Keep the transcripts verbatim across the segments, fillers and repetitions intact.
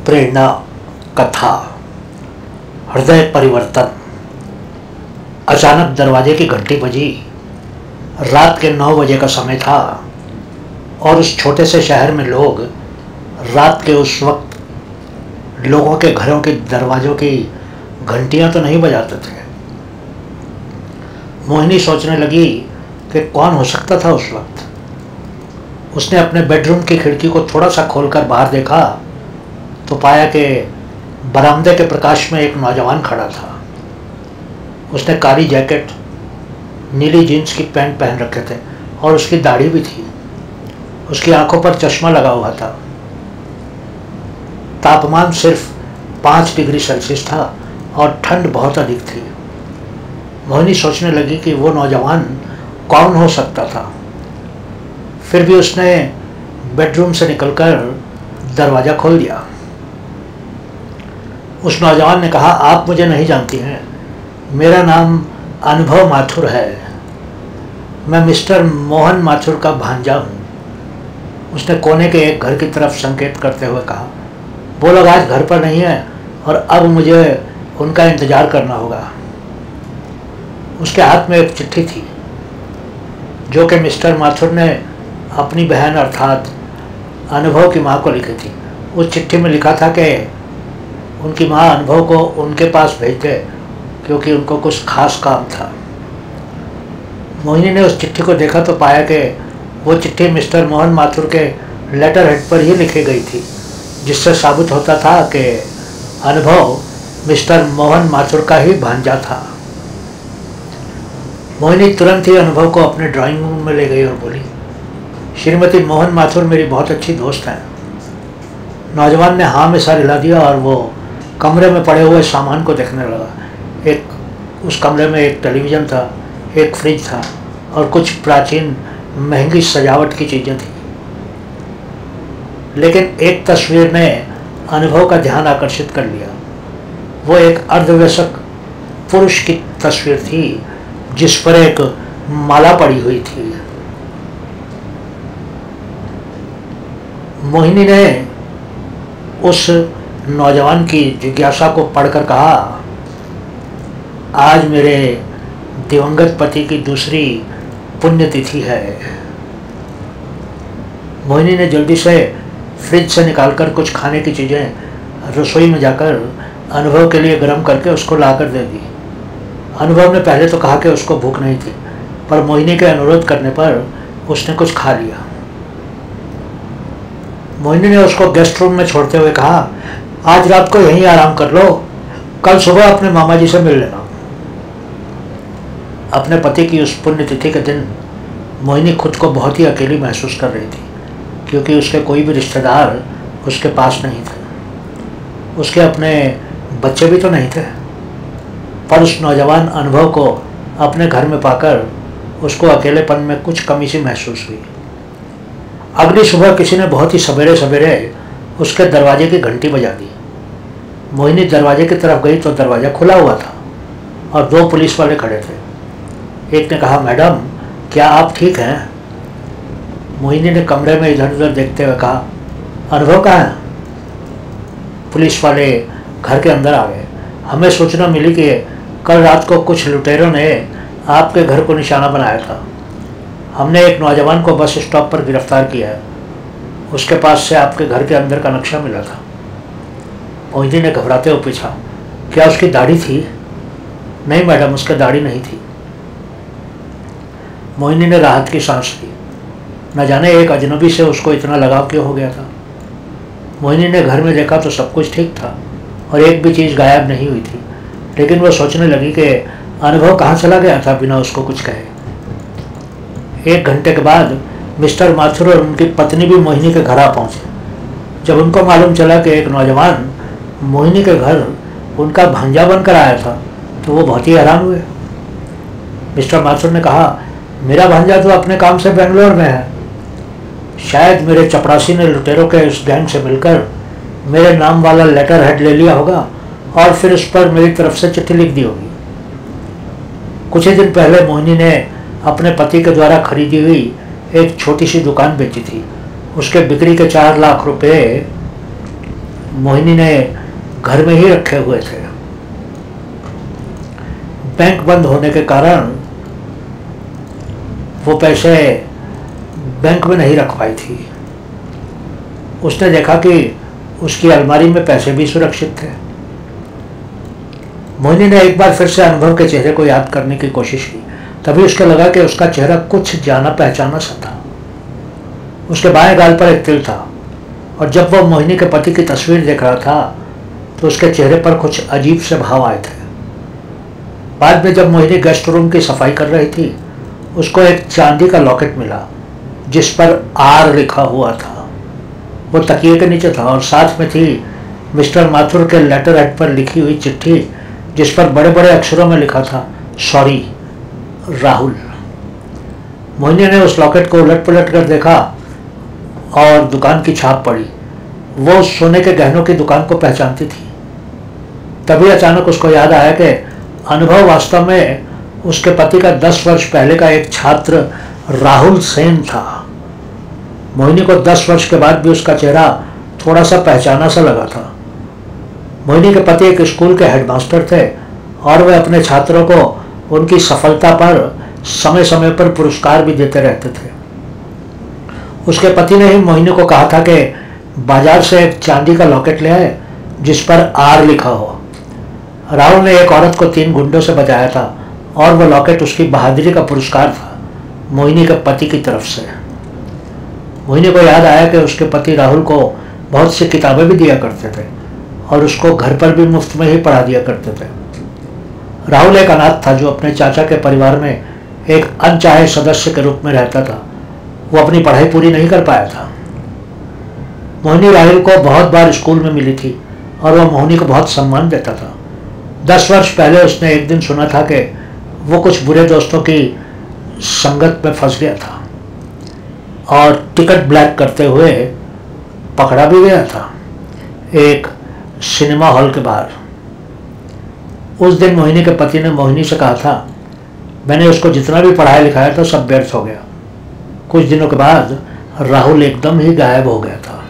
प्रेरणा कथा। हृदय परिवर्तन। अचानक दरवाजे की घंटी बजी। रात के नौ बजे का समय था और उस छोटे से शहर में लोग रात के उस वक्त लोगों के घरों के दरवाज़ों की घंटियां तो नहीं बजाते थे। मोहिनी सोचने लगी कि कौन हो सकता था उस वक्त। उसने अपने बेडरूम की खिड़की को थोड़ा सा खोलकर बाहर देखा तो पाया कि बरामदे के प्रकाश में एक नौजवान खड़ा था। उसने काली जैकेट, नीली जीन्स की पैंट पहन रखे थे और उसकी दाढ़ी भी थी। उसकी आंखों पर चश्मा लगा हुआ था। तापमान सिर्फ पाँच डिग्री सेल्सियस था और ठंड बहुत अधिक थी। मोहिनी सोचने लगी कि वो नौजवान कौन हो सकता था। फिर भी उसने बेडरूम से निकलकर दरवाज़ा खोल दिया। उस नौजवान ने कहा, आप मुझे नहीं जानती हैं, मेरा नाम अनुभव माथुर है। मैं मिस्टर मोहन माथुर का भांजा हूँ। उसने कोने के एक घर की तरफ संकेत करते हुए कहा, वो लोग आज घर पर नहीं हैं और अब मुझे उनका इंतज़ार करना होगा। उसके हाथ में एक चिट्ठी थी जो कि मिस्टर माथुर ने अपनी बहन अर्थात अनुभव की माँ को लिखी थी। उस चिट्ठी में लिखा था कि उनकी माँ अनुभव को उनके पास भेज दे क्योंकि उनको कुछ खास काम था। मोहिनी ने उस चिट्ठी को देखा तो पाया कि वो चिट्ठी मिस्टर मोहन माथुर के लेटर हेड पर ही लिखी गई थी, जिससे साबित होता था कि अनुभव मिस्टर मोहन माथुर का ही भांजा था। मोहिनी तुरंत ही अनुभव को अपने ड्राइंग रूम में ले गई और बोली, श्रीमती मोहन माथुर मेरी बहुत अच्छी दोस्त हैं। नौजवान ने हाँ में सर हिला दिया और वो कमरे में पड़े हुए सामान को देखने लगा। एक उस कमरे में एक टेलीविज़न था, एक फ्रिज था और कुछ प्राचीन महंगी सजावट की चीज़ें थी। लेकिन एक तस्वीर ने अनुभव का ध्यान आकर्षित कर लिया। वो एक अर्धवयस्क पुरुष की तस्वीर थी जिस पर एक माला पड़ी हुई थी। मोहिनी ने उस नौजवान की जिज्ञासा को पढ़कर कहा, आज मेरे दिवंगत पति की दूसरी पुण्यतिथि है। मोहिनी ने जल्दी से फ्रिज से निकालकर कुछ खाने की चीज़ें रसोई में जाकर अनुभव के लिए गर्म करके उसको लाकर दे दी। अनुभव ने पहले तो कहा कि उसको भूख नहीं थी, पर मोहिनी के अनुरोध करने पर उसने कुछ खा लिया। मोहिनी ने उसको गेस्ट रूम में छोड़ते हुए कहा, आज रात को यहीं आराम कर लो, कल सुबह अपने मामा जी से मिल लेना। अपने पति की उस पुण्यतिथि के दिन मोहिनी खुद को बहुत ही अकेली महसूस कर रही थी क्योंकि उसके कोई भी रिश्तेदार उसके पास नहीं थे। उसके अपने बच्चे भी तो नहीं थे। पर उस नौजवान अनुभव को अपने घर में पाकर उसको अकेलेपन में कुछ कमी सी महसूस हुई। अगली सुबह किसी ने बहुत ही सवेरे सवेरे उसके दरवाजे की घंटी बजा दी। मोहिनी दरवाजे की तरफ गई तो दरवाज़ा खुला हुआ था और दो पुलिस वाले खड़े थे। एक ने कहा, मैडम क्या आप ठीक हैं? मोहिनी ने कमरे में इधर उधर देखते हुए कहा, अनुभव कहाँ है? पुलिस वाले घर के अंदर आ गए। हमें सूचना मिली कि कल रात को कुछ लुटेरों ने आपके घर को निशाना बनाया था। हमने एक नौजवान को बस स्टॉप पर गिरफ्तार किया है। उसके पास से आपके घर के अंदर का नक्शा मिला था। मोहिनी ने घबराते हुए पूछा, क्या उसकी दाढ़ी थी? नहीं मैडम, उसकी दाढ़ी नहीं थी। मोहिनी ने राहत की सांस ली। न जाने एक अजनबी से उसको इतना लगाव क्यों हो गया था। मोहिनी ने घर में देखा तो सब कुछ ठीक था और एक भी चीज़ गायब नहीं हुई थी, लेकिन वो सोचने लगी कि अनुभव कहाँ चला गया था बिना उसको कुछ कहे। एक घंटे के बाद मिस्टर माथुर और उनकी पत्नी भी मोहिनी के घर आ पहुँचे। जब उनको मालूम चला कि एक नौजवान मोहिनी के घर उनका भांजा बनकर आया था तो वो बहुत ही हैरान हुए। मिस्टर माथुर ने कहा, मेरा भांजा तो अपने काम से बेंगलोर में है। शायद मेरे चपरासी ने लुटेरों के उस गैंग से मिलकर मेरे नाम वाला लेटर हेड ले लिया होगा और फिर उस पर मेरी तरफ से चिट्ठी लिख दी होगी। कुछ ही दिन पहले मोहिनी ने अपने पति के द्वारा खरीदी हुई एक छोटी सी दुकान बेची थी। उसके बिक्री के चार लाख रुपए मोहिनी ने घर में ही रखे हुए थे। बैंक बंद होने के कारण वो पैसे बैंक में नहीं रख पाई थी। उसने देखा कि उसकी अलमारी में पैसे भी सुरक्षित थे। मोहिनी ने एक बार फिर से अनुभव के चेहरे को याद करने की कोशिश की। तभी उसको लगा कि उसका चेहरा कुछ जाना पहचाना सा था। उसके बाएं गाल पर एक तिल था और जब वह मोहिनी के पति की तस्वीर देख रहा था तो उसके चेहरे पर कुछ अजीब से भाव आए थे। बाद में जब मोहिनी गेस्ट रूम की सफाई कर रही थी, उसको एक चांदी का लॉकेट मिला जिस पर आर लिखा हुआ था। वो तकिए के नीचे था और साथ में थी मिस्टर माथुर के लेटर हेड पर लिखी हुई चिट्ठी जिस पर बड़े बड़े अक्षरों में लिखा था, सॉरी राहुल। मोहिनी ने उस लॉकेट को उलट पुलट कर देखा और दुकान की छाप पड़ी। वो सोने के गहनों की दुकान को पहचानती थी। तभी अचानक उसको याद आया कि अनुभव वास्तव में उसके पति का दस वर्ष पहले का एक छात्र राहुल सेन था। मोहिनी को दस वर्ष के बाद भी उसका चेहरा थोड़ा सा पहचाना सा लगा था। मोहिनी के पति एक स्कूल के हेडमास्टर थे और वे अपने छात्रों को उनकी सफलता पर समय समय पर पुरस्कार भी देते रहते थे। उसके पति ने ही मोहिनी को कहा था कि बाजार से एक चांदी का लॉकेट ले आए जिस पर आर लिखा हो। राहुल ने एक औरत को तीन गुंडों से बचाया था और वह लॉकेट उसकी बहादुरी का पुरस्कार था, मोहिनी के पति की तरफ से। मोहिनी को याद आया कि उसके पति राहुल को बहुत सी किताबें भी दिया करते थे और उसको घर पर भी मुफ्त में ही पढ़ा दिया करते थे। राहुल एक अनाथ था जो अपने चाचा के परिवार में एक अनचाहे सदस्य के रूप में रहता था। वो अपनी पढ़ाई पूरी नहीं कर पाया था। मोहिनी राहुल को बहुत बार स्कूल में मिली थी और वह मोहिनी को बहुत सम्मान देता था। दस वर्ष पहले उसने एक दिन सुना था कि वो कुछ बुरे दोस्तों की संगत में फंस गया था और टिकट ब्लैक करते हुए पकड़ा भी गया था एक सिनेमा हॉल के बाहर। उस दिन मोहिनी के पति ने मोहिनी से कहा था, मैंने उसको जितना भी पढ़ाया लिखाया था सब व्यर्थ हो गया। कुछ दिनों के बाद राहुल एकदम ही गायब हो गया था।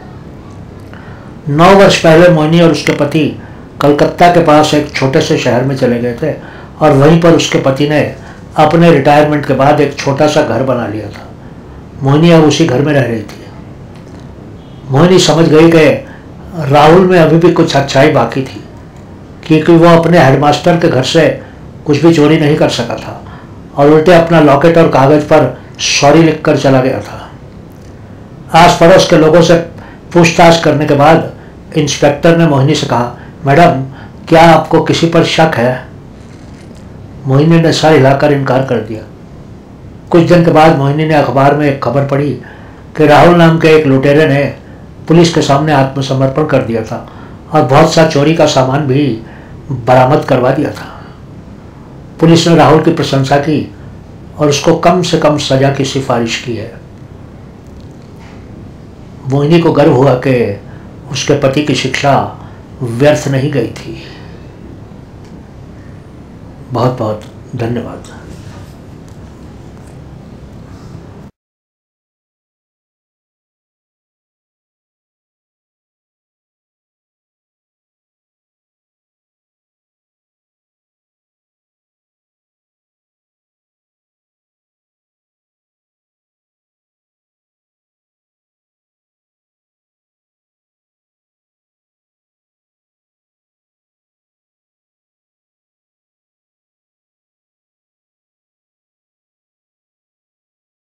नौ वर्ष पहले मोहिनी और उसके पति कलकत्ता के पास एक छोटे से शहर में चले गए थे और वहीं पर उसके पति ने अपने रिटायरमेंट के बाद एक छोटा सा घर बना लिया था। मोहिनी अब उसी घर में रह रही थी। मोहिनी समझ गई कि राहुल में अभी भी कुछ अच्छाई बाकी थी क्योंकि वो अपने हेडमास्टर के घर से कुछ भी चोरी नहीं कर सका था और उल्टे अपना लॉकेट और कागज पर सॉरी लिखकर चला गया था। आस पड़ोस के लोगों से पूछताछ करने के बाद इंस्पेक्टर ने मोहिनी से कहा, मैडम क्या आपको किसी पर शक है? मोहिनी ने सर हिलाकर इनकार कर दिया। कुछ दिन के बाद मोहिनी ने अखबार में एक खबर पढ़ी कि राहुल नाम के एक लुटेरे ने पुलिस के सामने आत्मसमर्पण कर दिया था और बहुत सा चोरी का सामान भी बरामद करवा दिया था। पुलिस ने राहुल की प्रशंसा की और उसको कम से कम सजा की सिफारिश की है। मोहिनी को गर्व हुआ कि उसके पति की शिक्षा व्यर्थ नहीं गई थी। बहुत बहुत धन्यवाद।